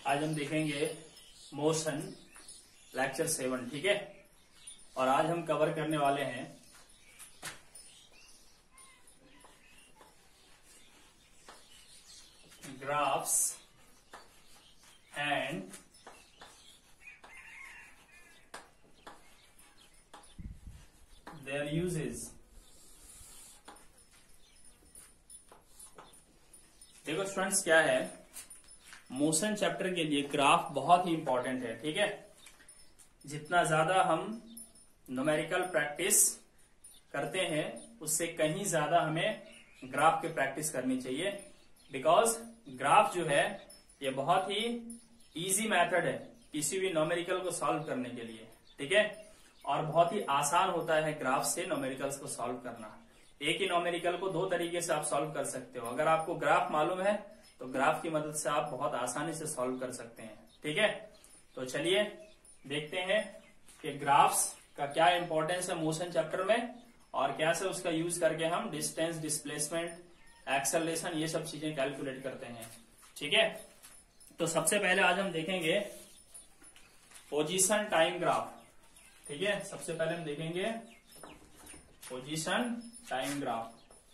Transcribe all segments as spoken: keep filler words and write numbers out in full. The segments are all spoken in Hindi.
आज हम देखेंगे मोशन लेक्चर सेवन। ठीक है, और आज हम कवर करने वाले हैं ग्राफ्स एंड देयर यूजेस। देखो स्टूडेंट्स, क्या है, मोशन चैप्टर के लिए ग्राफ बहुत ही इंपॉर्टेंट है। ठीक है, जितना ज्यादा हम न्यूमेरिकल प्रैक्टिस करते हैं उससे कहीं ज्यादा हमें ग्राफ की प्रैक्टिस करनी चाहिए। बिकॉज ग्राफ जो है ये बहुत ही इजी मेथड है किसी भी न्यूमेरिकल को सॉल्व करने के लिए। ठीक है, और बहुत ही आसान होता है ग्राफ से न्यूमेरिकल्स को सॉल्व करना। एक ही न्यूमेरिकल को दो तरीके से आप सॉल्व कर सकते हो। अगर आपको ग्राफ मालूम है तो ग्राफ की मदद से आप बहुत आसानी से सॉल्व कर सकते हैं। ठीक है, तो चलिए देखते हैं कि ग्राफ्स का क्या इंपॉर्टेंस है मोशन चैप्टर में और कैसे उसका यूज करके हम डिस्टेंस, डिस्प्लेसमेंट, एक्सेलरेशन ये सब चीजें कैलकुलेट करते हैं। ठीक है, तो सबसे पहले आज हम देखेंगे पोजीशन टाइम ग्राफ। ठीक है, सबसे पहले हम देखेंगे position time graph.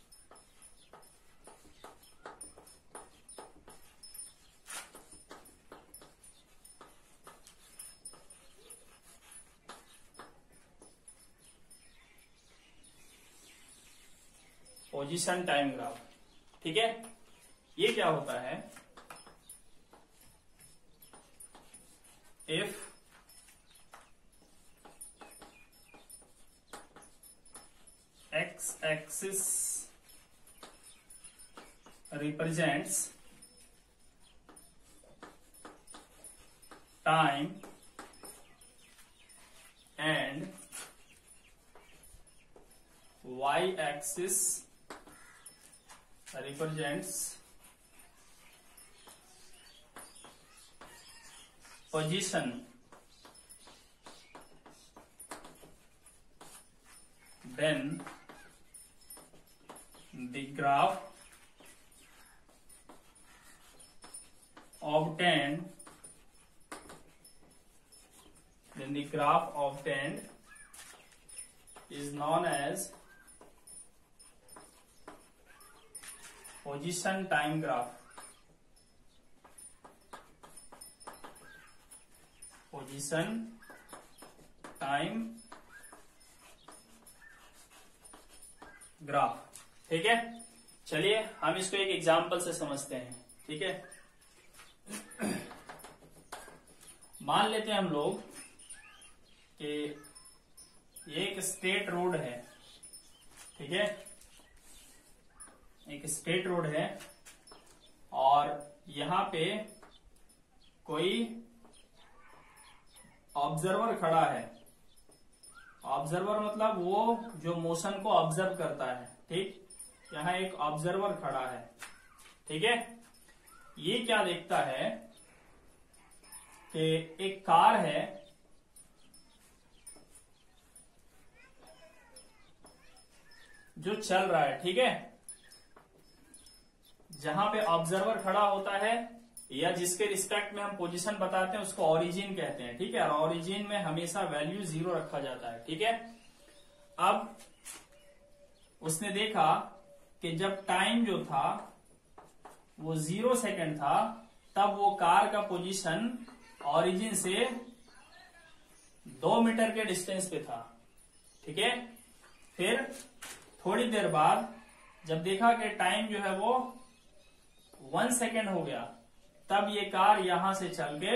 Position time graph, ठीक है, ये क्या होता है? If x axis represents time and y axis represents position, then the graph obtained then the graph obtained is known as position time graph. Position time graph. ठीक है, चलिए हम इसको एक एग्जाम्पल से समझते हैं। ठीक है, मान लेते हैं हम लोग कि ये एक स्ट्रेट रोड है। ठीक है, एक स्ट्रेट रोड है और यहां पे कोई ऑब्जर्वर खड़ा है। ऑब्जर्वर मतलब वो जो मोशन को ऑब्जर्व करता है। ठीक, यहां एक ऑब्जर्वर खड़ा है। ठीक है, ये क्या देखता है कि एक कार है जो चल रहा है। ठीक है, जहां पे ऑब्जर्वर खड़ा होता है या जिसके रिस्पेक्ट में हम पोजीशन बताते हैं उसको ओरिजिन कहते हैं। ठीक है, और ओरिजिन में हमेशा वैल्यू जीरो रखा जाता है। ठीक है, अब उसने देखा कि जब टाइम जो था वो जीरो सेकेंड था तब वो कार का पोजीशन ओरिजिन से दो मीटर के डिस्टेंस पे था। ठीक है, फिर थोड़ी देर बाद जब देखा कि टाइम जो है वो वन सेकेंड हो गया तब ये कार यहां से चल के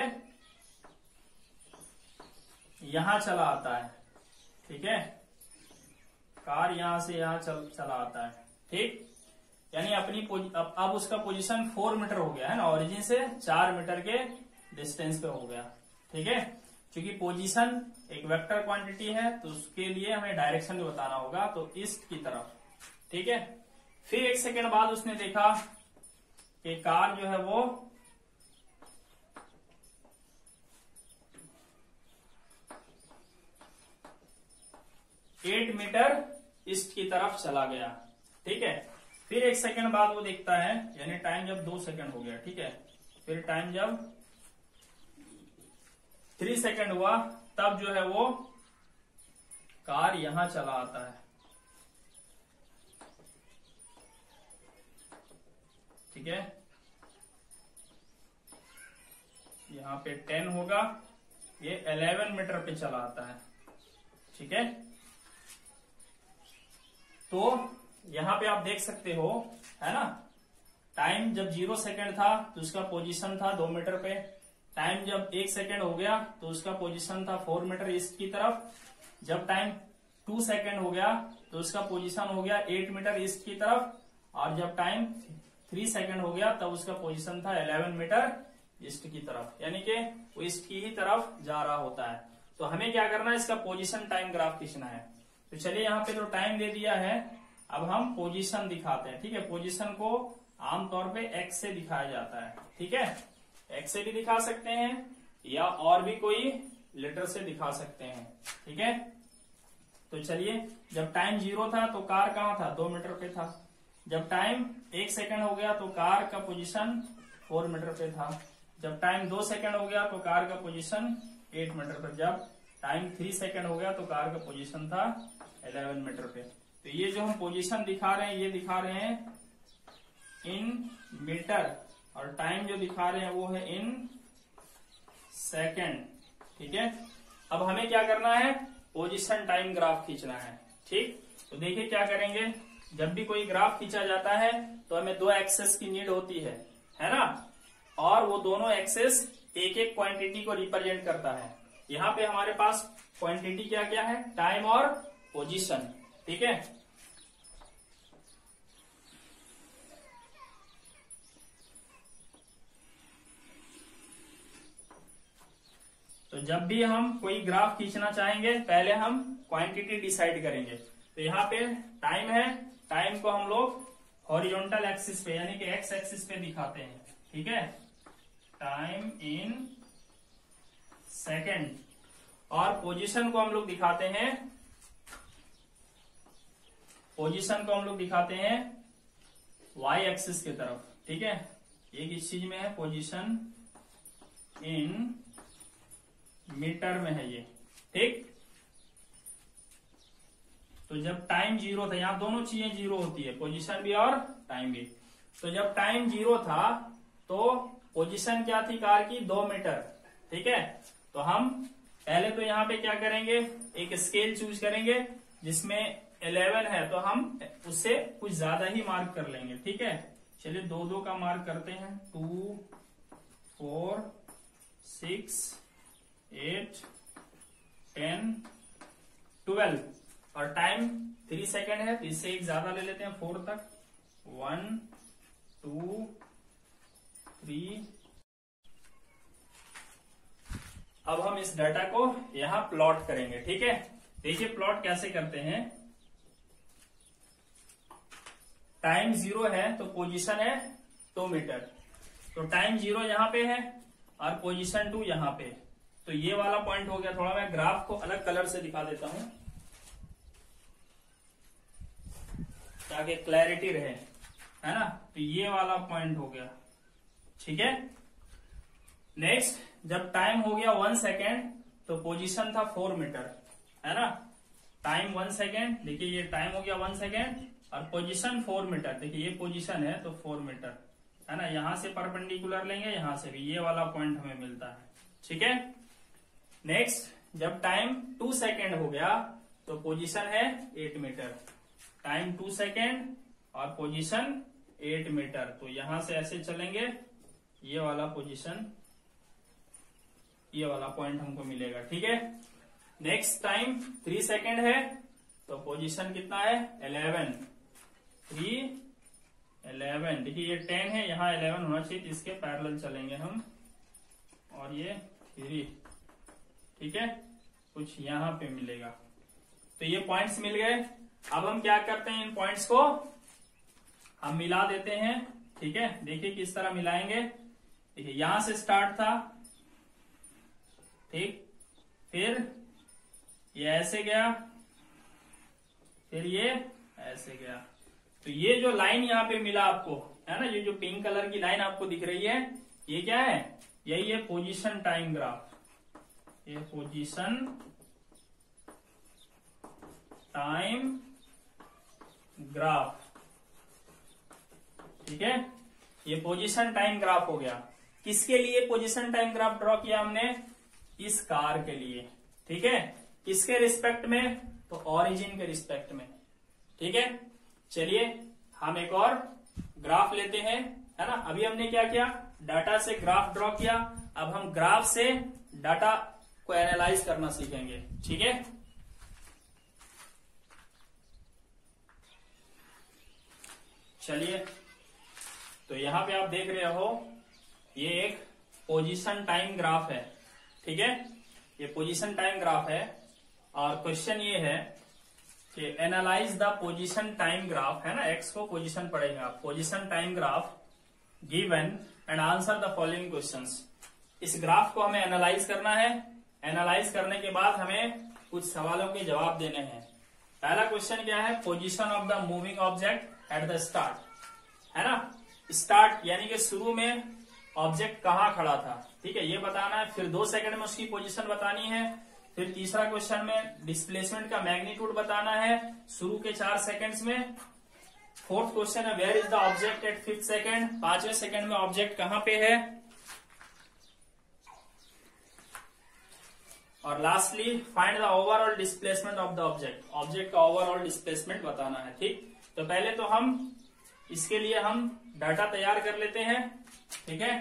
यहां चला आता है। ठीक है, कार यहां से यहां चल चला आता है। ठीक, यानी अपनी अब, अब उसका पोजीशन फोर मीटर हो गया है ना, ओरिजिन से चार मीटर के डिस्टेंस पे हो गया। ठीक है, क्योंकि पोजीशन एक वेक्टर क्वांटिटी है तो उसके लिए हमें डायरेक्शन भी बताना होगा, तो ईस्ट की तरफ। ठीक है, फिर एक सेकेंड बाद उसने देखा कि कार जो है वो एट मीटर ईस्ट की तरफ चला गया। ठीक है, फिर एक सेकंड बाद वो देखता है, यानी टाइम जब दो सेकंड हो गया। ठीक है, फिर टाइम जब थ्री सेकेंड हुआ तब जो है वो कार यहां चला आता है, ठीक है। यहां पे टेन होगा, ये इलेवन मीटर पे चला आता है, ठीक है। तो यहां पे आप देख सकते हो, है ना, टाइम जब जीरो सेकेंड था तो उसका पोजीशन था दो मीटर पे, टाइम जब एक सेकेंड हो गया तो उसका पोजीशन था फोर मीटर ईस्ट की तरफ, जब टाइम टू सेकेंड हो गया तो उसका पोजीशन हो गया एट मीटर ईस्ट की तरफ, और जब टाइम थ्री सेकेंड हो गया तब उसका पोजीशन था इलेवन मीटर ईस्ट की तरफ, यानी कि वो ईस्ट की ही तरफ जा रहा होता है। तो हमें क्या करना है, इसका पोजीशन टाइम ग्राफ खींचना है। तो चलिए यहाँ पे जो टाइम दे दिया है, अब हम पोजीशन दिखाते हैं, ठीक है। पोजीशन को आमतौर पे एक्स से दिखाया जाता है, ठीक है। एक्स से भी दिखा सकते हैं या और भी कोई लेटर से दिखा सकते हैं, ठीक है। तो चलिए, जब टाइम जीरो था तो कार कहाँ था, दो मीटर पे था। जब टाइम एक सेकंड हो गया तो कार का पोजीशन फोर मीटर पे था। जब टाइम दो सेकंड हो गया तो कार का पोजीशन एट मीटर पे। जब टाइम थ्री सेकंड हो गया तो कार का पोजीशन था इलेवन मीटर पे। तो ये जो हम पोजीशन दिखा रहे हैं, ये दिखा रहे हैं इन मीटर, और टाइम जो दिखा रहे हैं वो है इन सेकंड, ठीक है। अब हमें क्या करना है, पोजीशन टाइम ग्राफ खींचना है, ठीक। तो देखिए क्या करेंगे, जब भी कोई ग्राफ खींचा जाता है तो हमें दो एक्सेस की नीड होती है, है ना, और वो दोनों एक्सेस एक एक क्वांटिटी को रिप्रेजेंट करता है। यहाँ पे हमारे पास क्वांटिटी क्या क्या है, टाइम और पोजीशन, ठीक है। तो जब भी हम कोई ग्राफ खींचना चाहेंगे पहले हम क्वांटिटी डिसाइड करेंगे। तो यहाँ पे टाइम है, टाइम को हम लोग हॉरिजॉन्टल एक्सिस पे यानी कि एक्स एक्सिस पे दिखाते हैं, ठीक है, टाइम इन सेकेंड। और पोजीशन को हम लोग दिखाते हैं, पोजीशन को हम लोग दिखाते हैं वाई एक्सिस की तरफ, ठीक है। ये किस चीज में है, पोजीशन इन मीटर में है ये, ठीक। तो जब टाइम जीरो था, यहां दोनों चीजें जीरो होती है, पोजीशन भी और टाइम भी। तो जब टाइम जीरो था तो पोजीशन क्या थी कार की, दो मीटर, ठीक है। तो हम पहले तो यहाँ पे क्या करेंगे, एक स्केल चूज करेंगे जिसमें इलेवन है, तो हम उससे कुछ ज्यादा ही मार्क कर लेंगे, ठीक है। चलिए दो दो का मार्क करते हैं, two four six eight ten twelve, और टाइम थ्री सेकेंड है तो इससे एक ज्यादा ले लेते हैं, फोर तक, वन टू थ्री। अब हम इस डाटा को यहां प्लॉट करेंगे, ठीक है। देखिए प्लॉट कैसे करते हैं, टाइम जीरो है तो पोजीशन है टू मीटर, तो टाइम जीरो यहां पे है और पोजीशन टू यहां पे। तो ये वाला पॉइंट हो गया, थोड़ा मैं ग्राफ को अलग कलर से दिखा देता हूं ताकि क्लैरिटी रहे, है ना। तो ये वाला पॉइंट हो गया, ठीक है। नेक्स्ट, जब टाइम हो गया वन सेकेंड तो पोजीशन था फोर मीटर, है ना। टाइम वन सेकेंड, देखिए ये टाइम हो गया वन सेकेंड और पोजीशन फोर मीटर, देखिए ये पोजीशन है तो फोर मीटर, है ना। यहां से परपेंडिकुलर लेंगे, यहां से भी, ये वाला पॉइंट हमें मिलता है, ठीक है। नेक्स्ट, जब टाइम टू सेकेंड हो गया तो पोजीशन है eight meter, time two second और पोजीशन एट मीटर। तो यहां से ऐसे चलेंगे, ये वाला पोजीशन, ये वाला पॉइंट हमको मिलेगा, ठीक है। नेक्स्ट, टाइम थ्री सेकेंड है तो पोजीशन कितना है, इलेवन, थ्री इलेवन। देखिए ये टेन है, यहाँ इलेवन होना चाहिए, इसके पैरेलल चलेंगे हम, और ये थ्री, ठीक है, कुछ यहां पे मिलेगा। तो ये पॉइंट्स मिल गए। अब हम क्या करते हैं, इन पॉइंट्स को हम मिला देते हैं, ठीक है। देखिए किस तरह मिलाएंगे, देखिए यहां से स्टार्ट था, ठीक, फिर ये ऐसे गया, फिर ये ऐसे गया। तो ये जो लाइन यहाँ पे मिला आपको, है ना, ये जो पिंक कलर की लाइन आपको दिख रही है, ये क्या है, यही है पोजीशन टाइम ग्राफ, ये पोजीशन टाइम ग्राफ, ठीक है। ये पोजीशन टाइम ग्राफ हो गया। किसके लिए पोजीशन टाइम ग्राफ ड्रॉ किया हमने? इस कार के लिए, ठीक है। किसके रिस्पेक्ट में? तो ओरिजिन के रिस्पेक्ट में, ठीक है। चलिए हम एक और ग्राफ लेते हैं, है ना। अभी हमने क्या किया? डाटा से ग्राफ ड्रॉ किया। अब हम ग्राफ से डाटा को एनालाइज करना सीखेंगे, ठीक है। चलिए, तो यहां पे आप देख रहे हो ये एक पोजीशन टाइम ग्राफ है, ठीक है। ये पोजीशन टाइम ग्राफ है और क्वेश्चन ये है कि analyse the position time graph, है ना। एक्स को पोजीशन पढ़ेंगे आप। Position time graph given and answer the following questions. इस ग्राफ को हमें एनालाइज करना है। एनालाइज करने के बाद हमें कुछ सवालों के जवाब देने हैं। पहला क्वेश्चन क्या है? Position of the moving object at the start, है ना। स्टार्ट यानी कि शुरू में ऑब्जेक्ट कहाँ खड़ा था, ठीक है, ये बताना है। फिर दो सेकंड में उसकी पोजीशन बतानी है। फिर तीसरा क्वेश्चन में डिस्प्लेसमेंट का मैग्नीट्यूड बताना है शुरू के चार सेकंड्स में। फोर्थ क्वेश्चन है where is the object at fifth second, पांचवें सेकंड में ऑब्जेक्ट कहां पे है। और lastly find the overall displacement of the object, object का ओवरऑल डिस्प्लेसमेंट बताना है, ठीक। तो पहले तो हम इसके लिए हम डाटा तैयार कर लेते हैं, ठीक है।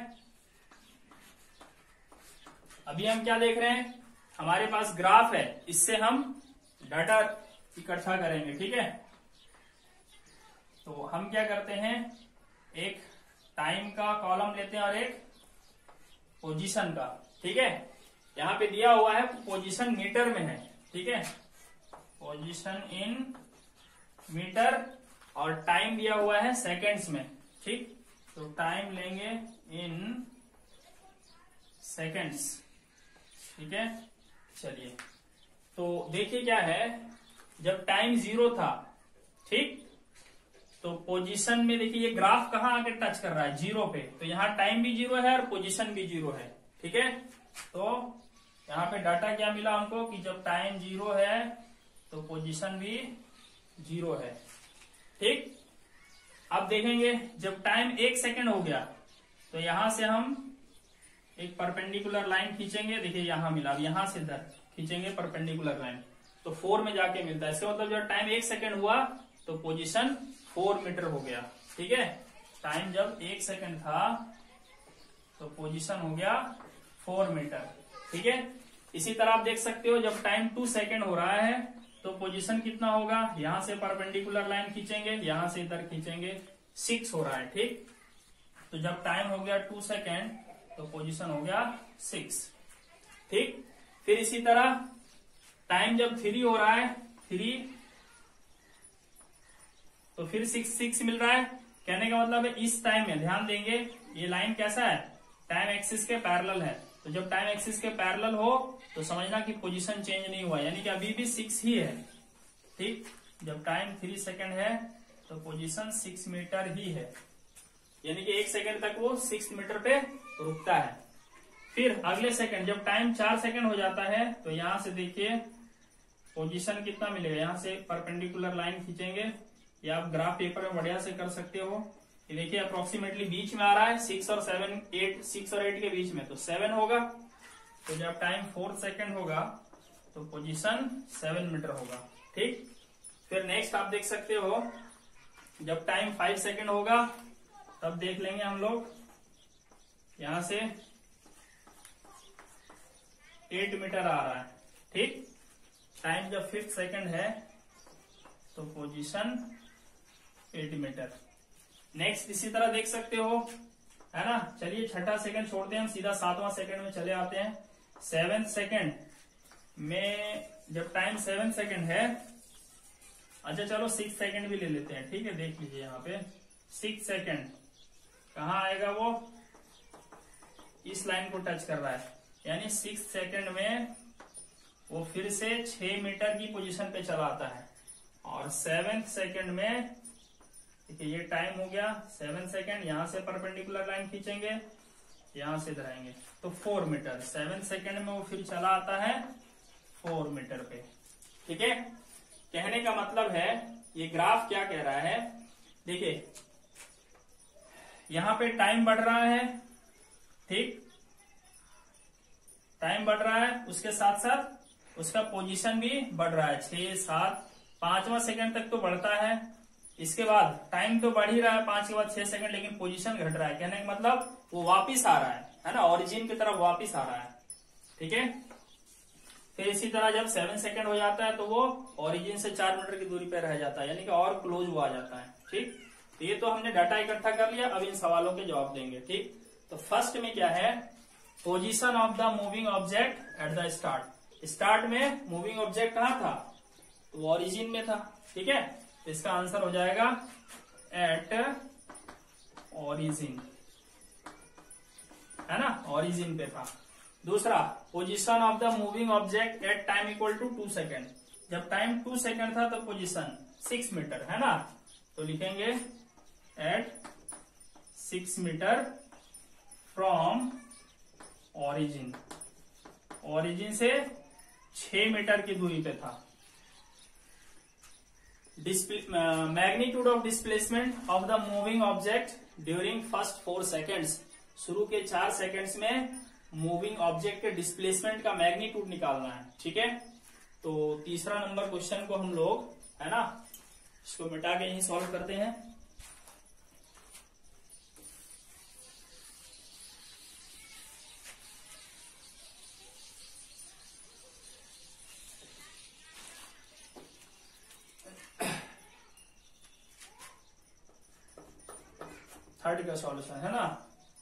अभी हम क्या देख रहे हैं? हमारे पास ग्राफ है, इससे हम डाटा इकट्ठा करेंगे, ठीक है। तो हम क्या करते हैं, एक टाइम का कॉलम लेते हैं और एक पोजीशन का, ठीक है। यहां पे दिया हुआ है पोजीशन मीटर में है, ठीक है, पोजीशन इन मीटर, और टाइम दिया हुआ है सेकेंड्स में, ठीक। तो टाइम लेंगे इन सेकेंड्स, ठीक है। चलिए, तो देखिए क्या है, जब टाइम जीरो था, ठीक, तो पोजीशन में देखिए ये ग्राफ कहाँ आके टच कर रहा है? जीरो पे। तो यहाँ टाइम भी जीरो है और पोजीशन भी जीरो है, ठीक है। तो यहाँ पे डाटा क्या मिला हमको कि जब टाइम जीरो है तो पोजीशन भी जीरो है, ठीक। अब देखेंगे जब टाइम एक सेकेंड हो गया तो यहां से हम एक परपेंडिकुलर लाइन खींचेंगे। देखिए यहां मिला, अब यहां से इधर खींचेंगे परपेंडिकुलर लाइन, तो फोर में जाके मिलता है। इसका मतलब जब टाइम एक सेकेंड हुआ तो पोजीशन फोर मीटर हो गया, ठीक है। टाइम जब एक सेकेंड था तो पोजीशन हो गया फोर मीटर, ठीक है। इसी तरह आप देख सकते हो जब टाइम टू सेकेंड हो रहा है तो पोजीशन कितना होगा? यहां से परपेंडिकुलर लाइन खींचेंगे, यहां से इधर खींचेंगे, सिक्स हो रहा है, ठीक। तो जब टाइम हो गया टू सेकेंड तो पोजीशन हो गया सिक्स, ठीक। फिर इसी तरह टाइम जब थ्री हो रहा है, थ्री, तो फिर सिक्स सिक्स मिल रहा है। कहने का मतलब है इस टाइम में ध्यान देंगे, ये लाइन कैसा है? टाइम एक्सिस के पैरेलल है। तो जब टाइम एक्सिस के पैरेलल हो तो समझना कि पोजीशन चेंज नहीं हुआ, यानी कि अभी भी सिक्स ही है, ठीक। जब टाइम थ्री सेकेंड है तो पोजीशन सिक्स मीटर ही है, यानी कि एक सेकेंड तक वो सिक्स मीटर पे रुकता है। फिर अगले सेकंड जब टाइम चार सेकंड हो जाता है तो यहां से देखिए पोजीशन कितना मिलेगा। यहां से परपेंडिकुलर लाइन खींचेंगे, या आप ग्राफ पेपर में बढ़िया से कर सकते हो। ये देखिए अप्रोक्सीमेटली बीच में आ रहा है, सिक्स और सेवन, एट, सिक्स और एट के बीच में, तो सेवन होगा। तो जब टाइम फोर सेकंड होगा तो पोजीशन सेवन मीटर होगा, ठीक। फिर नेक्स्ट आप देख सकते हो जब टाइम फाइव सेकंड होगा तब देख लेंगे हम लोग, यहां से एट मीटर आ रहा है, ठीक। टाइम जब फिफ्थ सेकंड है तो पोजीशन एट मीटर। नेक्स्ट इसी तरह देख सकते हो, है ना। चलिए छठा सेकंड छोड़ते हैं, हम सीधा सातवां सेकंड में चले आते हैं। सेवेंथ सेकंड में जब टाइम सेवन सेकंड है, अच्छा चलो सिक्स सेकंड भी ले लेते हैं, ठीक है। देख लीजिए यहाँ पे सिक्स सेकंड कहाँ आएगा, वो इस लाइन को टच कर रहा है, यानी सिक्स सेकंड में वो फिर से छह मीटर की पोजीशन पे चला आता है। और सेवेंथ सेकंड में देखिए ये टाइम हो गया सेवन सेकंड, यहां से परपेंडिकुलर लाइन खींचेंगे, यहां से इधर आएंगे तो फोर मीटर, सेवन सेकेंड में वो फिर चला आता है फोर मीटर पे। ठीक है, कहने का मतलब है ये ग्राफ क्या कह रहा है, देखिए यहां पे टाइम बढ़ रहा है, ठीक, टाइम बढ़ रहा है, उसके साथ साथ उसका पोजीशन भी बढ़ रहा है, छह सात पांचवा सेकंड तक तो बढ़ता है, इसके बाद टाइम तो बढ़ ही रहा है पांच के बाद छह सेकंड, लेकिन पोजीशन घट रहा है। कहने का मतलब वो वापिस आ रहा है है ना, ओरिजिन की तरफ वापिस आ रहा है। ठीक है, फिर इसी तरह जब सेवन सेकंड हो जाता है तो वो ओरिजिन से चार मीटर की दूरी पर रह जाता है, यानी कि और क्लोज वो आ जाता है। ठीक, तो ये तो हमने डाटा इकट्ठा कर लिया, अब इन सवालों के जवाब देंगे। ठीक, तो फर्स्ट में क्या है, position of the moving object at the start. Start में मूविंग ऑब्जेक्ट कहाँ था, तो ओरिजिन में था। ठीक है, तो इसका आंसर हो जाएगा एट ओरिजिन, है ना, ओरिजिन पे था। दूसरा, position of the moving object at time equal to two second. जब टाइम टू सेकेंड था तो पोजीशन सिक्स मीटर, है ना, तो लिखेंगे at six meter from origin. Origin से छह मीटर की दूरी पे था। Magnitude of displacement of the moving object during first four seconds. शुरू के चार सेकेंड्स में मूविंग ऑब्जेक्ट के डिस्प्लेसमेंट का मैग्नीट्यूड निकालना है। ठीक है, तो तीसरा नंबर क्वेश्चन को हम लोग, है ना, इसको मिटा के यही सॉल्व करते हैं। थर्ड का सॉल्यूशन है ना,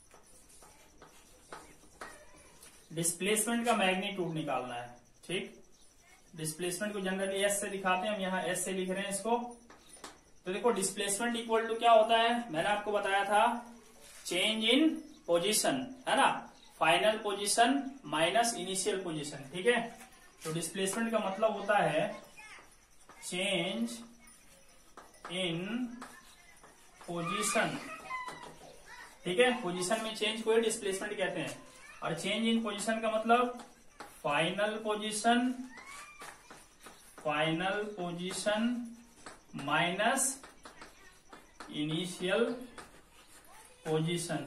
डिस्प्लेसमेंट का मैग्नीट्यूड निकालना है। ठीक, डिस्प्लेसमेंट को जनरली एस से दिखाते हैं, हम यहाँ एस से लिख रहे हैं इसको। तो देखो डिस्प्लेसमेंट इक्वल टू क्या होता है, मैंने आपको बताया था चेंज इन पोजीशन, है ना, final position minus initial position. ठीक है, तो डिस्प्लेसमेंट का मतलब होता है चेंज इन पोजीशन। ठीक है, पोजीशन में चेंज को ही डिस्प्लेसमेंट कहते हैं, और चेंज इन पोजीशन का मतलब final position, final position minus initial position.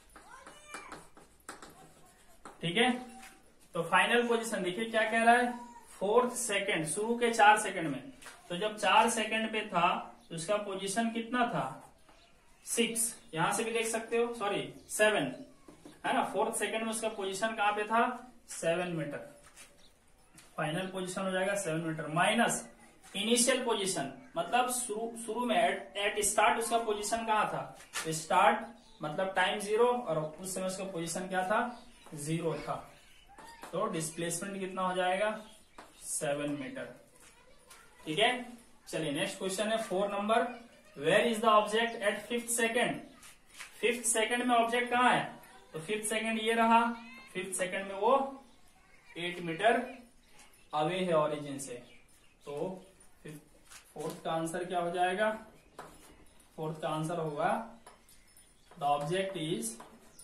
ठीक है, तो फाइनल पोजीशन देखिए क्या कह रहा है, फोर्थ सेकंड, शुरू के चार सेकंड में। तो जब चार सेकंड पे था तो उसका पोजीशन कितना था, सिक्स, यहां से भी देख सकते हो, सॉरी सेवन, है ना, फोर्थ सेकंड में उसका पोजीशन कहां पे था, सेवन मीटर। फाइनल पोजीशन हो जाएगा seven meter minus initial position, मतलब शुरू शुरू में एट, एट स्टार्ट उसका पोजीशन कहां था, स्टार्ट मतलब टाइम जीरो, और उस समय उसका पोजीशन क्या था, जीरो था। तो डिस्प्लेसमेंट कितना हो जाएगा, सेवन मीटर। ठीक है, चलिए नेक्स्ट क्वेश्चन है four number, where is the object at fifth second. Fifth second में ऑब्जेक्ट कहाँ है, तो फिफ्थ सेकेंड ये रहा, फिफ्थ सेकेंड में वो एट मीटर अवे है ओरिजिन से। तो फोर्थ का आंसर क्या हो जाएगा, फोर्थ का आंसर होगा the object is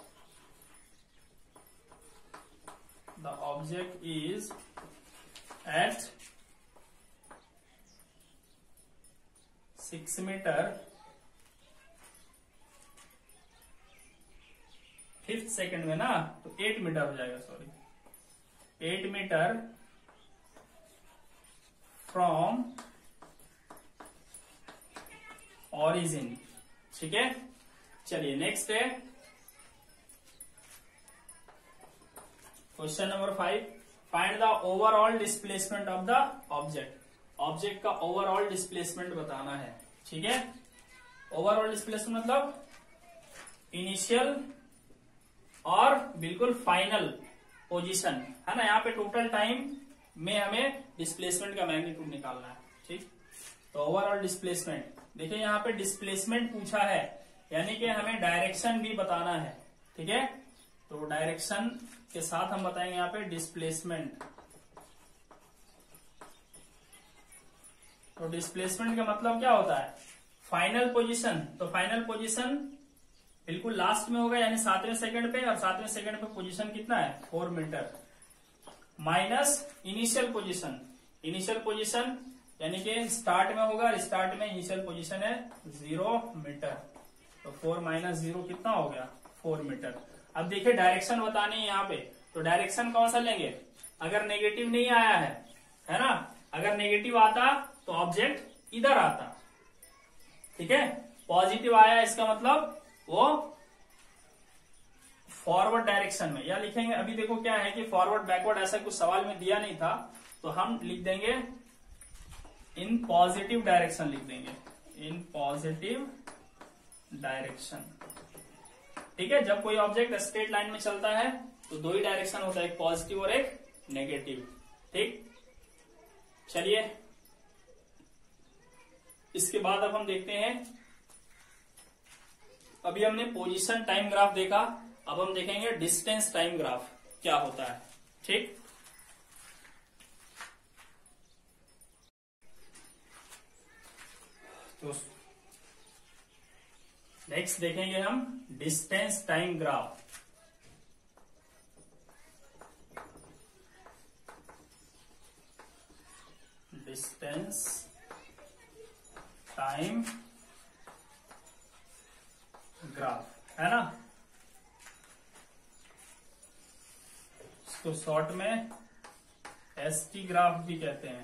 the object is at six meter fifth second में ना, तो एट मीटर हो जाएगा, sorry eight meter from origin. ठीक है, चलिए नेक्स्ट है question number five, find the overall displacement of the object. Object का ओवरऑल डिस्प्लेसमेंट बताना है। ठीक है, ओवरऑल डिस्प्लेसमेंट मतलब इनिशियल और बिल्कुल फाइनल पोजीशन, है ना, यहाँ पे टोटल टाइम में हमें डिस्प्लेसमेंट का मैग्नीट्यूड निकालना है। ठीक, तो ओवरऑल डिस्प्लेसमेंट, देखिए यहाँ पे डिस्प्लेसमेंट पूछा है, यानी कि हमें डायरेक्शन भी बताना है। ठीक है, तो डायरेक्शन के साथ हम बताएंगे यहाँ पे डिस्प्लेसमेंट। तो डिस्प्लेसमेंट का मतलब क्या होता है, फाइनल पोजीशन, तो फाइनल पोजीशन बिल्कुल लास्ट में होगा, यानी सातवें सेकंड पे, और सातवें सेकंड पे पोजीशन कितना है, four meter, minus initial position. Initial position यानी कि स्टार्ट में होगा, स्टार्ट में इनिशियल पोजीशन है जीरो मीटर, तो फोर माइनस जीरो कितना हो गया, फोर मीटर। अब देखिए डायरेक्शन बतानी है यहाँ पे, तो डायरेक्शन कौन सा लेंगे, अगर नेगेटिव नहीं आया है, है ना, अगर नेगेटिव आता तो ऑब्जेक्ट इधर आता, ठीक है। पॉजिटिव आया इसका मतलब वो फॉरवर्ड डायरेक्शन में, या लिखेंगे, अभी देखो क्या है कि फॉरवर्ड बैकवर्ड ऐसा कुछ सवाल में दिया नहीं था, तो हम लिख देंगे इन पॉजिटिव डायरेक्शन, लिख देंगे इन पॉजिटिव डायरेक्शन, ठीक है। जब कोई ऑब्जेक्ट स्ट्रेट लाइन में चलता है तो दो ही डायरेक्शन होता है, एक पॉजिटिव और एक नेगेटिव, ठीक। चलिए इसके बाद अब हम देखते हैं, अभी हमने पोजीशन टाइम ग्राफ देखा, अब हम देखेंगे डिस्टेंस टाइम ग्राफ क्या होता है, ठीक। तो नेक्स्ट देखेंगे हम distance time graph. Distance time graph, है ना, इसको शॉर्ट में एस टी ग्राफ भी कहते हैं।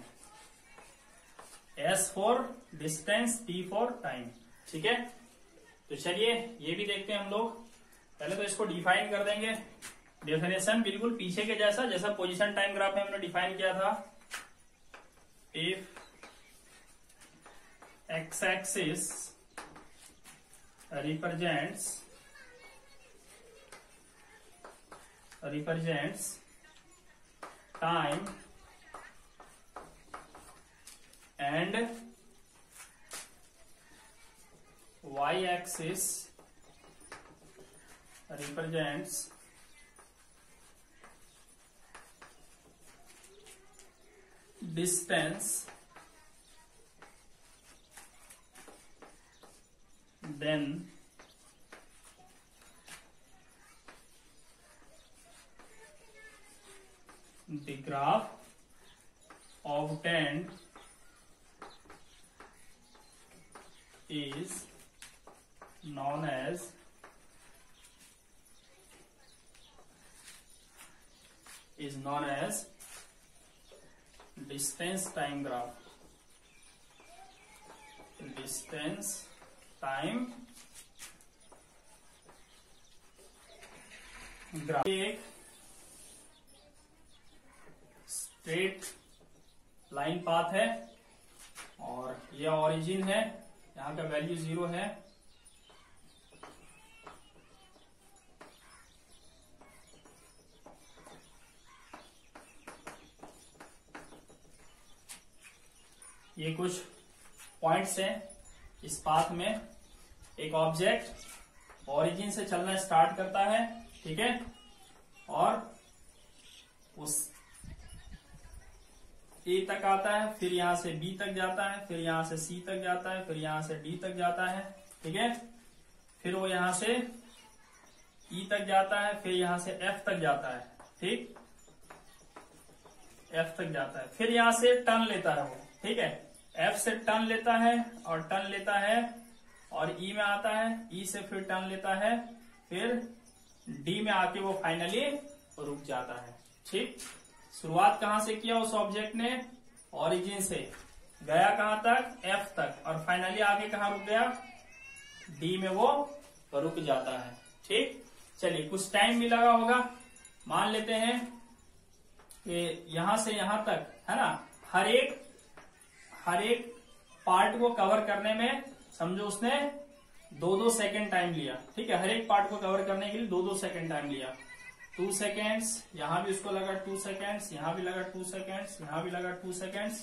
S for distance, T for time, ठीक है। तो चलिए ये भी देखते हैं हम लोग। पहले तो इसको डिफाइन कर देंगे, डेफिनेशन बिल्कुल पीछे के जैसा, जैसा पोजीशन टाइम ग्राफ में हमने डिफाइन किया था। If X axis represents represents time and y axis represents distance, then the graph obtained is known as is known as distance time graph. Distance time graph एक स्ट्रेट लाइन पाथ है और यह ओरिजिन है, यहाँ का वैल्यू जीरो है, ये कुछ पॉइंट्स हैं इस पाथ में। एक ऑब्जेक्ट ओरिजिन से चलना स्टार्ट करता है, ठीक है, और उस ए तक आता है, फिर यहां से बी तक जाता है, फिर यहां से सी तक जाता है, फिर यहां से डी तक जाता है, ठीक है, फिर वो यहां से ई तक जाता है, फिर यहां से एफ तक जाता है, ठीक, एफ तक जाता है, फिर यहां से टर्न लेता है वो, ठीक है, एफ से टर्न लेता है और टर्न लेता है और ई में आता है, ई से फिर टर्न लेता है, फिर डी में आके वो फाइनली रुक जाता है, ठीक। शुरुआत कहां से किया उस ऑब्जेक्ट ने, ओरिजिन से, गया कहां तक, एफ तक, और फाइनली आगे कहां रुक गया, डी में वो रुक जाता है, ठीक। चलिए कुछ टाइम भी लगा होगा, मान लेते हैं कि यहां से यहां तक, है ना, हर एक हर एक पार्ट को कवर करने में समझो उसने दो दो सेकंड टाइम लिया, ठीक है, हर एक पार्ट को कवर करने के लिए दो दो सेकंड टाइम लिया, टू सेकेंड्स, यहां भी उसको लगा टू सेकेंड्स, यहां भी लगा टू सेकेंड्स, यहां भी लगा टू सेकेंड्स,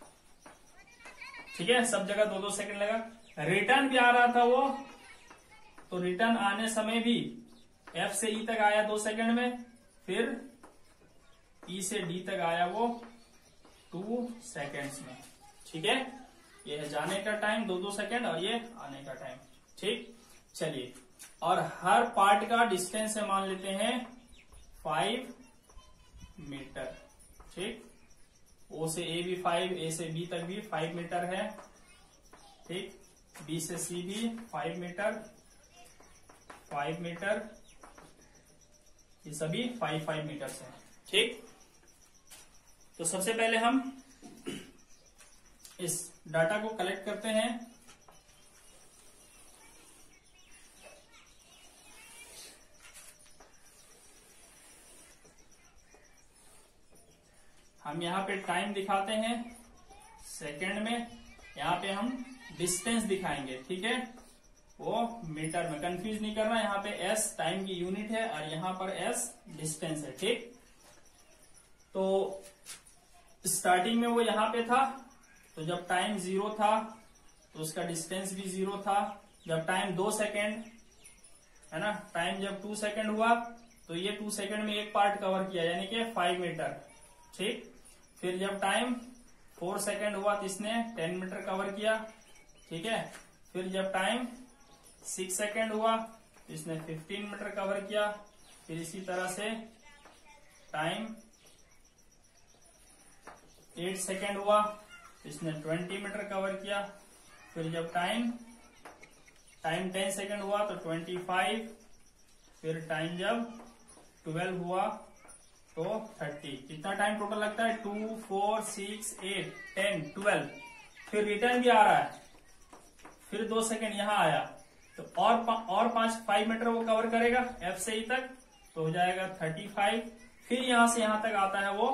ठीक है, सब जगह दो दो सेकंड लगा। रिटर्न भी आ रहा था वो, तो रिटर्न आने समय भी एफ से ई तक आया दो सेकंड में, फिर ई से डी तक आया वो टू सेकेंड्स में, ठीक है। ये है जाने का टाइम दो दो सेकंड और ये आने का टाइम, ठीक। चलिए और हर पार्ट का डिस्टेंस है मान लेते हैं फाइव मीटर। ठीक, ओ से ए भी फाइव, ए से बी तक भी फाइव मीटर है। ठीक, बी से सी भी फाइव मीटर, फाइव मीटर, ये सभी फाइव फाइव मीटर से हैं। ठीक, तो सबसे पहले हम इस डाटा को कलेक्ट करते हैं। हम यहाँ पे टाइम दिखाते हैं सेकंड में, यहाँ पे हम डिस्टेंस दिखाएंगे। ठीक है, वो मीटर में, कंफ्यूज नहीं करना। यहाँ पे एस टाइम की यूनिट है और यहाँ पर एस डिस्टेंस है। ठीक, तो स्टार्टिंग में वो यहाँ पे था, तो जब टाइम जीरो था तो उसका डिस्टेंस भी जीरो था। जब टाइम दो सेकेंड है ना, टाइम जब टू सेकेंड हुआ तो ये टू सेकेंड में एक पार्ट कवर किया, यानी कि फाइव मीटर। ठीक, फिर जब टाइम फोर सेकेंड हुआ तो इसने टेन मीटर कवर किया। ठीक है, फिर जब टाइम सिक्स सेकेंड हुआ तो इसने फिफ्टीन मीटर कवर किया। फिर इसी तरह से टाइम एट सेकेंड हुआ तो इसने ट्वेंटी मीटर कवर किया। फिर जब टाइम टाइम टेन सेकेंड हुआ तो ट्वेंटी फाइव। फिर टाइम जब ट्वेल्व हुआ तो थर्टी। कितना टाइम टोटल लगता है? Two, four, six, eight, ten, twelve. फिर रिटर्न भी आ रहा है, फिर दो सेकेंड यहां आया तो और पा, और पांच फाइव मीटर वो कवर करेगा एफ से ई तक, तो हो जाएगा थर्टी फाइव। फिर यहां से यहां तक आता है वो,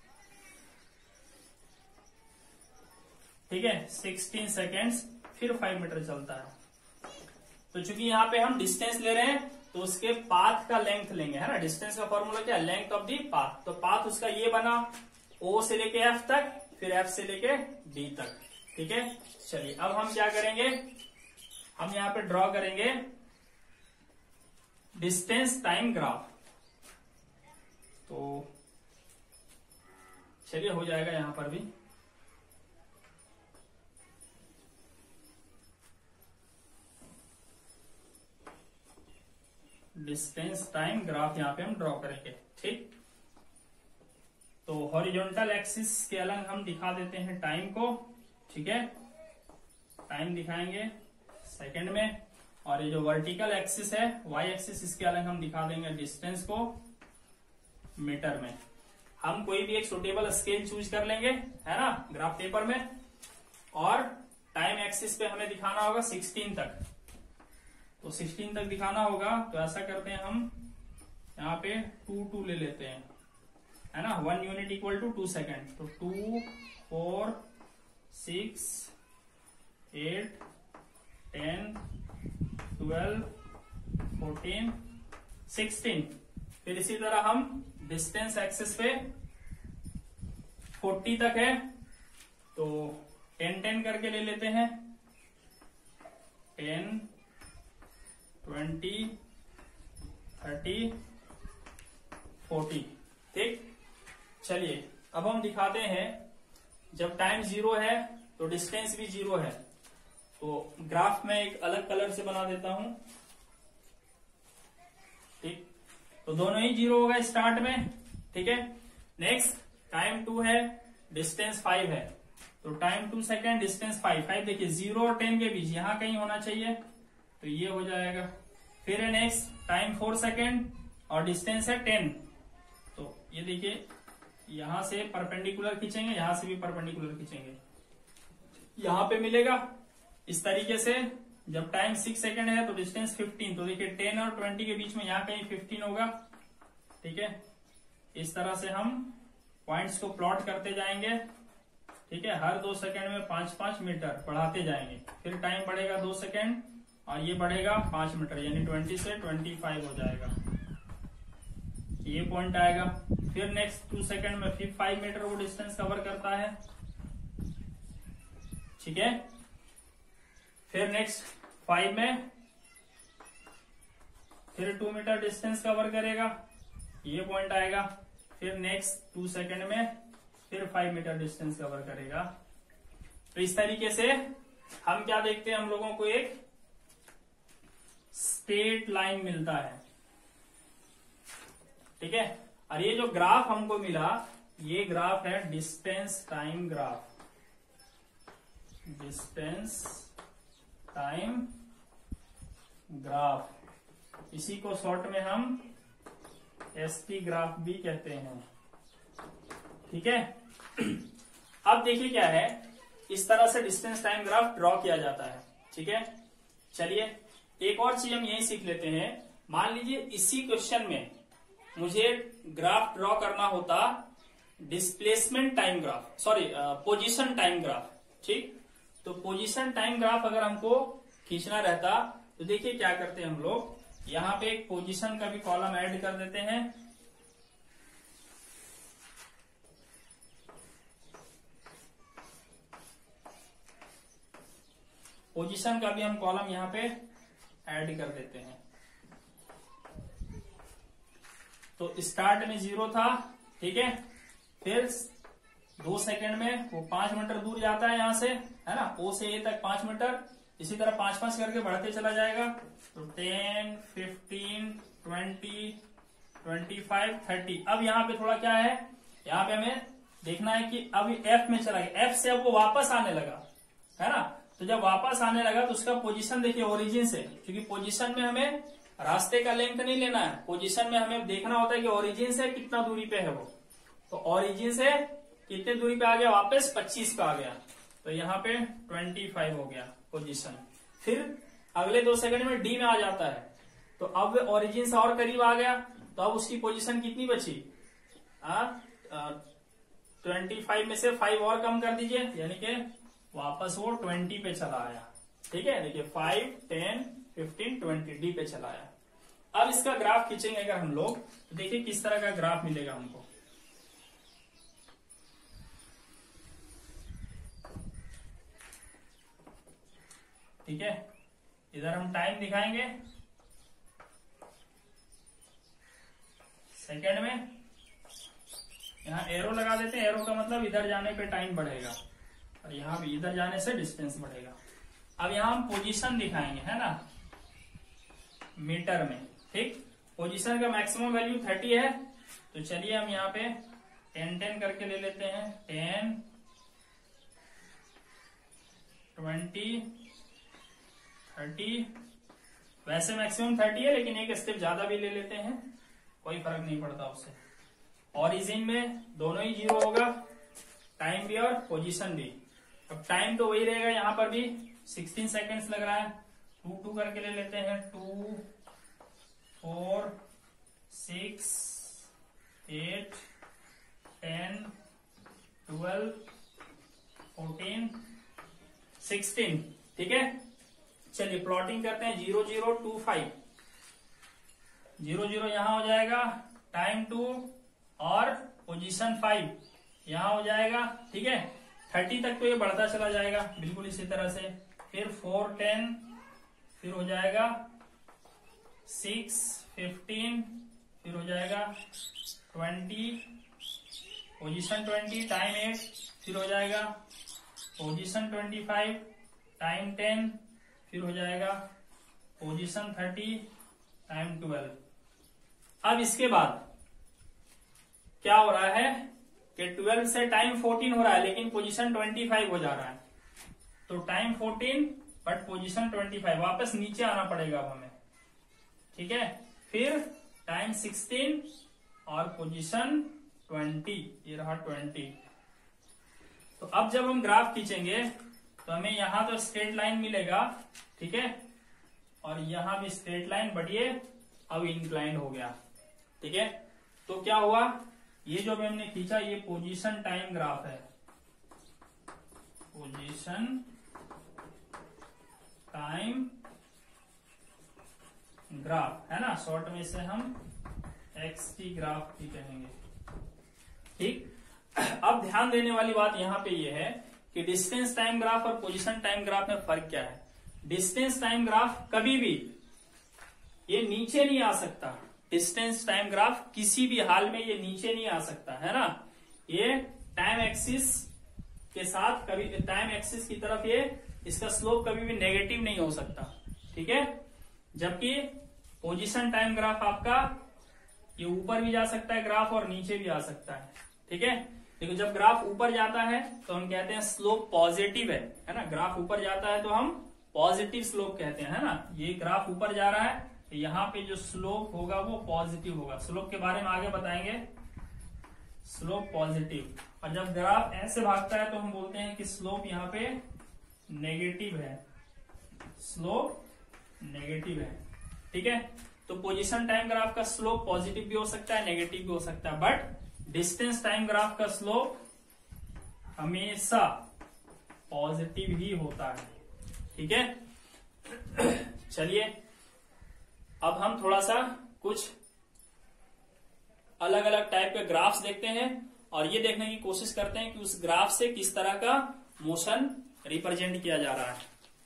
ठीक है, सिक्सटीन सेकेंड्स। फिर फाइव मीटर चलता है। तो चूंकि यहाँ पे हम डिस्टेंस ले रहे हैं तो उसके पाथ का लेंथ लेंगे, है ना। डिस्टेंस का फॉर्मूला क्या है? Length of the path. तो पाथ उसका ये बना, ओ से लेके एफ तक, फिर एफ से लेके डी तक। ठीक है, चलिए अब हम क्या करेंगे, हम यहाँ पे ड्रॉ करेंगे डिस्टेंस टाइम ग्राफ। तो चलिए हो जाएगा यहां पर भी। डिस्टेंस टाइम ग्राफ यहां पे हम ड्रॉ करेंगे। ठीक, तो हॉरिजॉन्टल एक्सिस के अलग हम दिखा देते हैं टाइम को। ठीक है, टाइम दिखाएंगे सेकंड में, और ये जो वर्टिकल एक्सिस है वाई एक्सिस, इसके अलग हम दिखा देंगे डिस्टेंस को मीटर में। हम कोई भी एक सुटेबल स्केल चूज कर लेंगे, है ना, ग्राफ पेपर में। और टाइम एक्सिस पे हमें दिखाना होगा सिक्सटीन तक, तो सिक्सटीन तक दिखाना होगा। तो ऐसा करते हैं हम, यहाँ पे टू टू ले लेते हैं, है ना। One unit equal to two second. तो two, four, six, eight, ten, twelve, fourteen, sixteen. फिर इसी तरह हम डिस्टेंस एक्सिस पे फोर्टी तक है, तो टेन टेन करके ले लेते हैं। Ten, twenty, thirty, forty. ठीक, चलिए अब हम दिखाते हैं जब टाइम जीरो है तो डिस्टेंस भी जीरो है। तो ग्राफ में एक अलग कलर से बना देता हूं। ठीक, तो दोनों ही जीरो होगा स्टार्ट में। ठीक है, नेक्स्ट टाइम टू है, डिस्टेंस फाइव है, तो time two second, distance five. Five देखिए जीरो और टेन के बीच यहां कहीं होना चाहिए, तो ये हो जाएगा। फिर है नेक्स्ट टाइम फोर सेकेंड और डिस्टेंस है टेन, तो ये देखिए यहां से परपेंडिकुलर खींचेंगे, यहां से भी परपेंडिकुलर खींचेंगे, यहां पे मिलेगा। इस तरीके से जब टाइम सिक्स सेकेंड है तो डिस्टेंस फिफ्टीन, तो देखिए टेन और ट्वेंटी के बीच में यहां कहीं फिफ्टीन होगा। ठीक है, इस तरह से हम पॉइंट्स को प्लॉट करते जाएंगे। ठीक है, हर दो सेकेंड में पांच पांच मीटर बढ़ाते जाएंगे। फिर टाइम बढ़ेगा दो सेकेंड और ये बढ़ेगा पांच मीटर, यानी ट्वेंटी से ट्वेंटी फाइव हो जाएगा, ये पॉइंट आएगा। फिर नेक्स्ट टू सेकेंड में फिर फाइव मीटर वो डिस्टेंस कवर करता है। ठीक है, फिर नेक्स्ट फाइव में फिर टू मीटर डिस्टेंस कवर करेगा, ये पॉइंट आएगा। फिर नेक्स्ट टू सेकेंड में फिर फाइव मीटर डिस्टेंस कवर करेगा। तो इस तरीके से हम क्या देखते हैं, हम लोगों को एक स्ट्रेट लाइन मिलता है, ठीक है। और ये जो ग्राफ हमको मिला, ये ग्राफ है distance time graph, distance time graph, इसी को शॉर्ट में हम एस टी ग्राफ भी कहते हैं, ठीक है। अब देखिए क्या है, इस तरह से डिस्टेंस टाइम ग्राफ ड्रॉ किया जाता है, ठीक है। चलिए एक और चीज हम यही सीख लेते हैं। मान लीजिए इसी क्वेश्चन में मुझे ग्राफ ड्रॉ करना होता displacement time graph, sorry position time graph, ठीक। तो पोजीशन टाइम ग्राफ अगर हमको खींचना रहता तो देखिए क्या करते हैं हम लोग, यहां पे एक पोजीशन का भी कॉलम ऐड कर देते हैं, पोजीशन का भी हम कॉलम यहां पे ऐड कर देते हैं। तो स्टार्ट में जीरो था, ठीक है, फिर दो सेकंड में वो पांच मीटर दूर जाता है यहां से, है ना, ओ से ए तक पांच मीटर, इसी तरह पांच पांच करके बढ़ते चला जाएगा। तो ten, fifteen, twenty, twenty five, thirty. अब यहाँ पे थोड़ा क्या है, यहाँ पे हमें देखना है कि अब एफ में चला गया, एफ से अब वो वापस आने लगा, है ना। तो जब वापस आने लगा तो उसका पोजीशन देखिए ओरिजिन से, क्योंकि पोजीशन में हमें रास्ते का लेंथ नहीं लेना है, पोजीशन में हमें देखना होता है कि ओरिजिन से कितना दूरी पे है वो। तो ओरिजिन से कितने दूरी पे आ गया, वापस पच्चीस पे आ गया, तो यहाँ पे पच्चीस हो गया पोजीशन। फिर अगले दो सेकंड में डी में आ जाता है, तो अब ओरिजिन से और करीब आ गया, तो अब उसकी पोजीशन कितनी बची, ट्वेंटी फाइव में से फाइव और कम कर दीजिए, यानी कि वापस वो ट्वेंटी पे चला आया, ठीक है। देखिए five, ten, fifteen, twenty, D पे चला आया। अब इसका ग्राफ खींचेंगे अगर हम लोग, तो देखिए किस तरह का ग्राफ मिलेगा हमको। ठीक है, इधर हम टाइम दिखाएंगे सेकेंड में, यहां एरो लगा देते हैं, एरो का मतलब इधर जाने पे टाइम बढ़ेगा, और यहां भी इधर जाने से डिस्टेंस बढ़ेगा। अब यहां हम पोजीशन दिखाएंगे, है ना, मीटर में, ठीक। पोजीशन का मैक्सिमम वैल्यू थर्टी है, तो चलिए हम यहाँ पे टेन टेन करके ले लेते हैं, टेन, ट्वेंटी, थर्टी। वैसे मैक्सिमम थर्टी है, लेकिन एक स्टेप ज्यादा भी ले लेते हैं, कोई फर्क नहीं पड़ता उससे। ओरिजिन में दोनों ही जीरो होगा, टाइम भी और पोजीशन भी। अब टाइम तो वही रहेगा, यहां पर भी सिक्सटीन सेकेंड्स लग रहा है, टू टू करके ले लेते हैं, two, four, six, eight, ten, twelve, fourteen, sixteen, ठीक है। चलिए प्लॉटिंग करते हैं, zero zero two five, zero zero यहां हो जाएगा, टाइम टू और पोजीशन फाइव यहां हो जाएगा, ठीक है। थर्टी तक तो ये बढ़ता चला जाएगा बिल्कुल इसी तरह से, फिर फोर, टेन, फिर हो जाएगा सिक्स, फिफ्टीन, फिर हो जाएगा twenty, position twenty, time eight, फिर हो जाएगा position twenty five, time ten, फिर हो जाएगा पोजीशन थर्टी, टाइम ट्वेल्व। अब इसके बाद क्या हो रहा है कि ट्वेल्व से टाइम फोर्टीन हो रहा है, लेकिन पोजीशन ट्वेंटी फाइव हो जा रहा है, तो time fourteen but position twenty five, वापस नीचे आना पड़ेगा अब हमें, ठीक है। फिर टाइम सिक्सटीन और पोजीशन ट्वेंटी, ये रहा ट्वेंटी। तो अब जब हम ग्राफ खींचेंगे तो हमें यहां तो स्ट्रेट लाइन मिलेगा, ठीक है, और यहां भी स्ट्रेट लाइन, बट ये अब इंक्लाइंड हो गया, ठीक है। तो क्या हुआ, ये जो भी हमने खींचा ये पोजीशन टाइम ग्राफ है, पोजीशन टाइम ग्राफ, है ना, शॉर्ट में से हम एक्स टी ग्राफ भी कहेंगे, ठीक। अब ध्यान देने वाली बात यहां पे ये है कि डिस्टेंस टाइम ग्राफ और पोजीशन टाइम ग्राफ में फर्क क्या है। डिस्टेंस टाइम ग्राफ कभी भी ये नीचे नहीं आ सकता, डिस्टेंस टाइम ग्राफ किसी भी हाल में ये नीचे नहीं आ सकता, है ना। ये टाइम एक्सिस के साथ कभी, टाइम एक्सिस की तरफ ये इसका स्लोप कभी भी नेगेटिव नहीं हो सकता, ठीक है। जबकि पोजीशन टाइम ग्राफ आपका ये ऊपर भी जा सकता है ग्राफ और नीचे भी आ सकता है, ठीक है। देखो जब ग्राफ ऊपर जाता है तो हम कहते हैं स्लोप पॉजिटिव है, है ना। ग्राफ ऊपर जाता है तो हम पॉजिटिव स्लोप कहते हैं, है ना। ये ग्राफ ऊपर जा रहा है तो यहाँ पे जो स्लोप होगा वो पॉजिटिव होगा। स्लोप के बारे में आगे बताएंगे, स्लोप पॉजिटिव। और जब ग्राफ ऐसे भागता है तो हम बोलते हैं कि स्लोप यहाँ पे नेगेटिव है, स्लोप नेगेटिव है, ठीक है। तो पोजीशन टाइम ग्राफ का स्लोप पॉजिटिव भी हो सकता है, नेगेटिव भी हो सकता है, बट डिस्टेंस टाइम ग्राफ का स्लोप हमेशा पॉजिटिव ही होता है, ठीक है। चलिए अब हम थोड़ा सा कुछ अलग अलग टाइप के ग्राफ्स देखते हैं और ये देखने की कोशिश करते हैं कि उस ग्राफ से किस तरह का मोशन रिप्रेजेंट किया जा रहा है।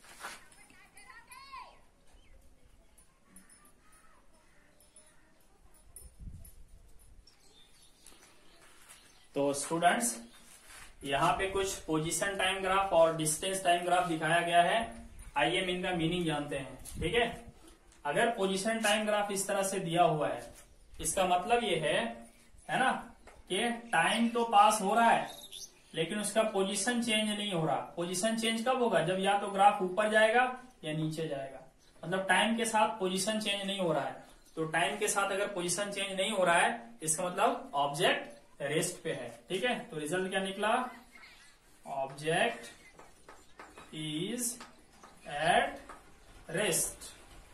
तो स्टूडेंट्स यहाँ पे कुछ पोजीशन टाइम ग्राफ और डिस्टेंस टाइम ग्राफ दिखाया गया है। आइए हम इनका मीनिंग जानते हैं, ठीक है। अगर पोजीशन टाइम ग्राफ इस तरह से दिया हुआ है, इसका मतलब ये है है ना कि टाइम तो पास हो रहा है लेकिन उसका पोजीशन चेंज नहीं हो रहा। पोजीशन चेंज कब होगा? जब या तो ग्राफ ऊपर जाएगा या नीचे जाएगा। मतलब टाइम के साथ पोजीशन चेंज नहीं हो रहा है। तो टाइम के साथ अगर पोजीशन चेंज नहीं हो रहा है इसका मतलब ऑब्जेक्ट रेस्ट पे है, ठीक है। तो रिजल्ट क्या निकला? ऑब्जेक्ट इज एट रेस्ट,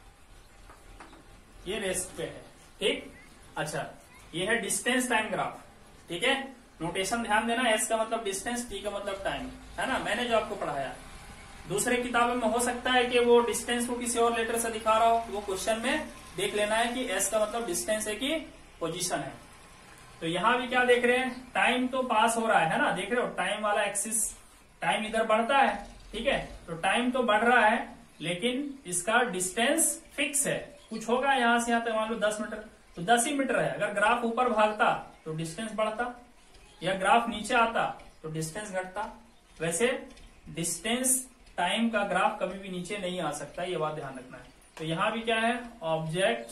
ये रेस्ट पे है, ठीक। अच्छा ये है डिस्टेंस टाइम ग्राफ, ठीक है। नोटेशन ध्यान देना, एस का मतलब डिस्टेंस, टी का मतलब टाइम, है ना। मैंने जो आपको पढ़ाया दूसरे किताबों में हो सकता है कि वो डिस्टेंस को किसी और लेटर से दिखा रहा हो, वो क्वेश्चन में देख लेना है कि एस का मतलब डिस्टेंस है कि पोजीशन है। तो यहां भी क्या देख रहे हैं? टाइम तो पास हो रहा है, है ना। देख रहे हो टाइम वाला एक्सिस, टाइम इधर बढ़ता है, ठीक है। तो टाइम तो बढ़ रहा है लेकिन इसका डिस्टेंस फिक्स है। कुछ होगा यहां से यहां तक, मान लो दस मीटर, तो दस ही मीटर है। अगर ग्राफ ऊपर भागता तो डिस्टेंस बढ़ता, या ग्राफ नीचे आता तो डिस्टेंस घटता। वैसे डिस्टेंस टाइम का ग्राफ कभी भी नीचे नहीं आ सकता, ये बात ध्यान रखना है। तो यहां भी क्या है? Object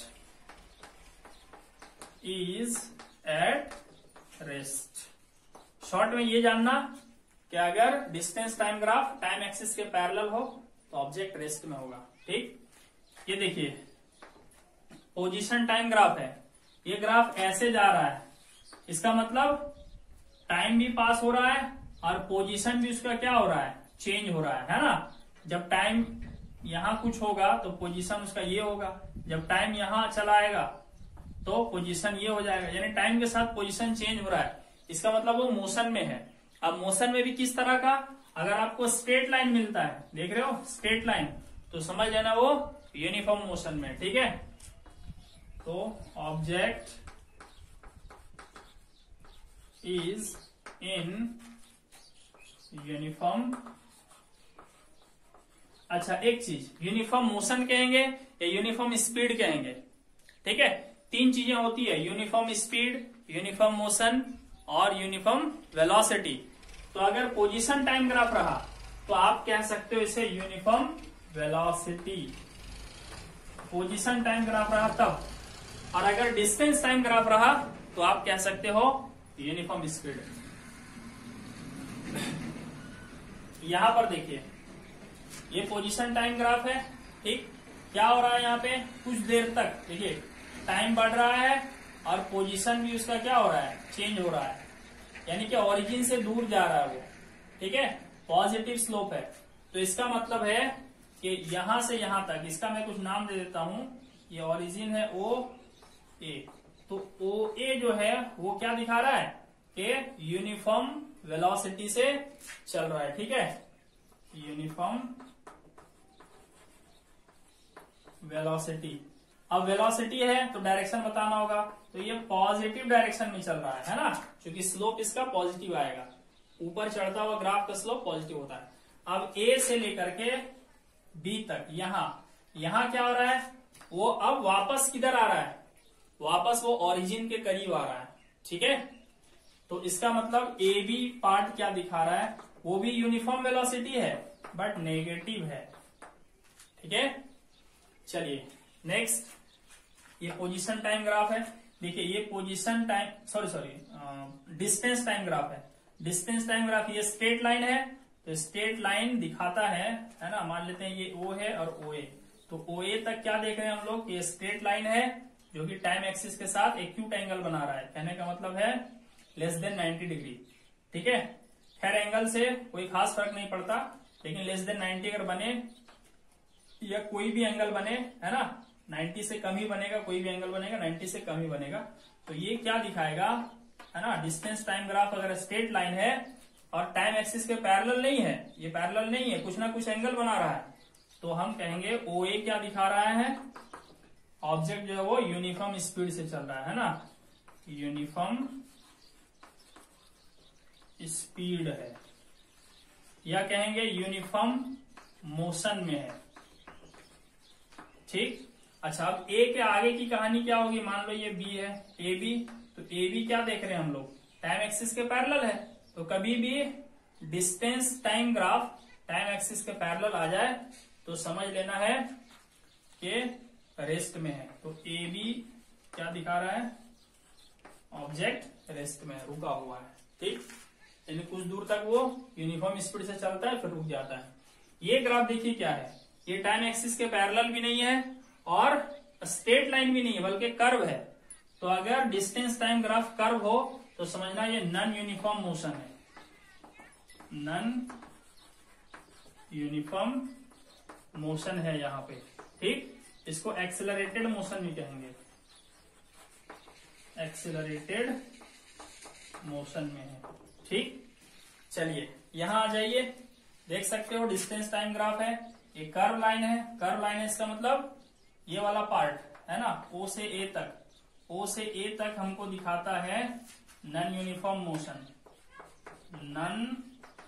is at rest. Short में ये जानना कि अगर distance time graph time axis के पैरेलल हो तो ऑब्जेक्ट रेस्ट में होगा, ठीक। ये देखिए पोजीशन टाइम ग्राफ है, ये ग्राफ ऐसे जा रहा है, इसका मतलब टाइम भी पास हो रहा है और पोजीशन भी उसका क्या हो रहा है? चेंज हो रहा है, है ना। जब टाइम यहां कुछ होगा तो पोजीशन उसका ये होगा, जब टाइम यहां चला आएगा तो पोजीशन ये हो जाएगा। यानी टाइम के साथ पोजीशन चेंज हो रहा है, इसका मतलब वो मोशन में है। अब मोशन में भी किस तरह का? अगर आपको स्ट्रेट लाइन मिलता है, देख रहे हो स्ट्रेट लाइन, तो समझ लेना वो यूनिफॉर्म मोशन में, ठीक है। तो ऑब्जेक्ट इज इन यूनिफॉर्म। अच्छा एक चीज, यूनिफॉर्म मोशन कहेंगे या यूनिफॉर्म स्पीड कहेंगे, ठीक है। तीन चीजें होती है, यूनिफॉर्म स्पीड, यूनिफॉर्म मोशन और यूनिफॉर्म वेलोसिटी। तो अगर पोजीशन टाइम ग्राफ रहा तो आप कह सकते हो इसे uniform velocity, position time graph रहा तब। और अगर डिस्टेंस टाइम ग्राफ रहा तो आप कह सकते हो यूनिफॉर्म स्पीड। यहां पर देखिए ये पोजीशन टाइम ग्राफ है, ठीक। क्या हो रहा है यहाँ पे? कुछ देर तक देखिए टाइम बढ़ रहा है और पोजीशन भी उसका क्या हो रहा है? चेंज हो रहा है, यानी कि ओरिजिन से दूर जा रहा है वो, ठीक है। पॉजिटिव स्लोप है, तो इसका मतलब है कि यहां से यहां तक, इसका मैं कुछ नाम दे देता हूं। ये ओरिजिन है ओ ए, तो ओ ए जो है वो क्या दिखा रहा है? कि यूनिफॉर्म वेलोसिटी से चल रहा है, ठीक है। Uniform velocity. अब वेलोसिटी है तो डायरेक्शन बताना होगा, तो ये पॉजिटिव डायरेक्शन में चल रहा है, है ना, क्योंकि स्लोप इसका पॉजिटिव आएगा। ऊपर चढ़ता हुआ ग्राफ का स्लोप पॉजिटिव होता है। अब ए से लेकर के बी तक, यहां यहां क्या हो रहा है? वो अब वापस किधर आ रहा है? वापस वो ओरिजिन के करीब आ रहा है, ठीक है। तो इसका मतलब ए बी पार्ट क्या दिखा रहा है? वो भी यूनिफॉर्म वेलोसिटी है बट नेगेटिव है, ठीक है। चलिए नेक्स्ट ये पोजीशन टाइम ग्राफ है। देखिए ये position time sorry sorry distance time graph है। डिस्टेंस टाइम ग्राफ ये स्ट्रेट लाइन है, तो स्ट्रेट लाइन दिखाता है है ना। मान लेते हैं ये ओ है और ओ ए, तो ओ ए तक क्या देख रहे हैं हम लोग, ये स्ट्रेट लाइन है जो कि टाइम एक्सिस के साथ एक्यूट एंगल बना रहा है। कहने का मतलब है लेस देन नाइन्टी डिग्री। ठीक है, खैर एंगल से कोई खास फर्क नहीं पड़ता, लेकिन लेस देन नाइन्टी अगर बने या कोई भी एंगल बने, है ना, नाइन्टी से कम ही बनेगा, कोई भी एंगल बनेगा नाइन्टी से कम ही बनेगा। तो ये क्या दिखाएगा, है ना, डिस्टेंस टाइम ग्राफ अगर स्ट्रेट लाइन है और टाइम एक्सिस के पैरेलल नहीं है, ये पैरेलल नहीं है, कुछ ना कुछ एंगल बना रहा है, तो हम कहेंगे ओ ए क्या दिखा रहा है, ऑब्जेक्ट जो है वो यूनिफॉर्म स्पीड से चल रहा है ना, यूनिफॉर्म स्पीड है, या कहेंगे यूनिफॉर्म मोशन में है। ठीक, अच्छा अब ए के आगे की कहानी क्या होगी, मान लो ये बी है, ए बी, तो ए बी क्या देख रहे हैं हम लोग, टाइम एक्सिस के पैरेलल है, तो कभी भी distance time graph time axis के पैरेलल आ जाए तो समझ लेना है कि रेस्ट में है। तो ए बी क्या दिखा रहा है, ऑब्जेक्ट रेस्ट में रुका हुआ है। ठीक, यानी कुछ दूर तक वो यूनिफॉर्म स्पीड से चलता है फिर रुक जाता है। ये ग्राफ देखिए क्या है, ये टाइम एक्सिस के पैरेलल भी नहीं है और स्ट्रेट लाइन भी नहीं है, बल्कि कर्व है। तो अगर डिस्टेंस टाइम ग्राफ कर्व हो तो समझना ये नॉन यूनिफॉर्म मोशन है, नॉन यूनिफॉर्म मोशन है यहाँ पे। ठीक, इसको एक्सेलरेटेड मोशन भी कहेंगे, एक्सेलरेटेड मोशन में है। ठीक, चलिए यहां आ जाइए, देख सकते हो डिस्टेंस टाइम ग्राफ है, ये कर्व लाइन है, कर्व लाइन है इसका मतलब ये वाला पार्ट है ना, ओ से ए तक, ओ से ए तक हमको दिखाता है non uniform motion, non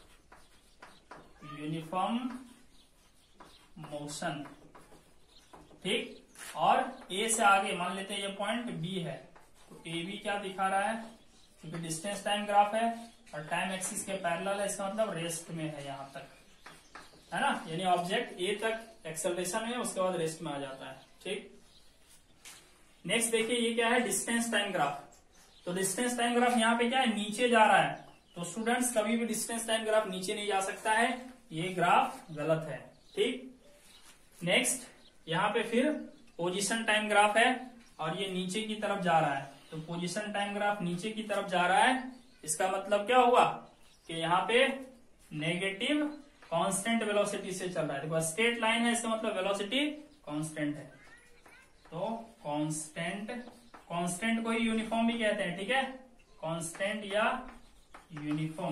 uniform motion. ठीक, और ए से आगे मान लेते हैं ये पॉइंट बी है, तो ए बी क्या दिखा रहा है, क्योंकि डिस्टेंस टाइम ग्राफ है और टाइम एक्सिस के पैरेलल है, इसका मतलब रेस्ट में है यहां तक, है ना, यानी ऑब्जेक्ट ए तक एक्सेलरेशन है, उसके बाद रेस्ट में आ जाता है। ठीक, नेक्स्ट देखिए ये क्या है, डिस्टेंस टाइम ग्राफ। तो डिस्टेंस टाइम ग्राफ यहाँ पे क्या है, नीचे जा रहा है, तो स्टूडेंट्स कभी भी डिस्टेंस टाइम ग्राफ नीचे नहीं जा सकता है, ये ग्राफ गलत है। ठीक, नेक्स्ट यहाँ पे फिर पोजीशन टाइम ग्राफ है और ये नीचे की तरफ जा रहा है, तो पोजीशन टाइम ग्राफ नीचे की तरफ जा रहा है, इसका मतलब क्या हुआ कि यहाँ पे नेगेटिव कांस्टेंट वेलोसिटी से चल रहा है। देखो स्ट्रेट लाइन है, इसका मतलब वेलोसिटी कांस्टेंट है, तो कांस्टेंट, कांस्टेंट को ही यूनिफॉर्म भी कहते हैं। ठीक है, कांस्टेंट या यूनिफॉर्म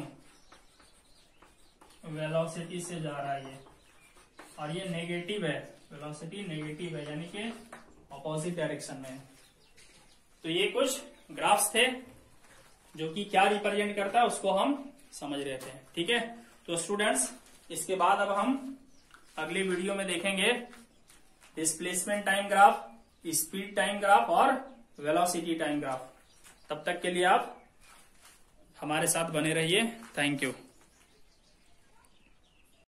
वेलोसिटी से जा रहा है ये, और ये नेगेटिव है, वेलोसिटी नेगेटिव है, यानी कि ऑपोजिट डायरेक्शन में है। तो ये कुछ ग्राफ्स थे जो कि क्या रिप्रेजेंट करता है उसको हम समझ रहे थे। ठीक है, तो स्टूडेंट्स इसके बाद अब हम अगली वीडियो में देखेंगे displacement time graph, speed time graph और वेलोसिटी टाइम ग्राफ। तब तक के लिए आप हमारे साथ बने रहिए। Thank you.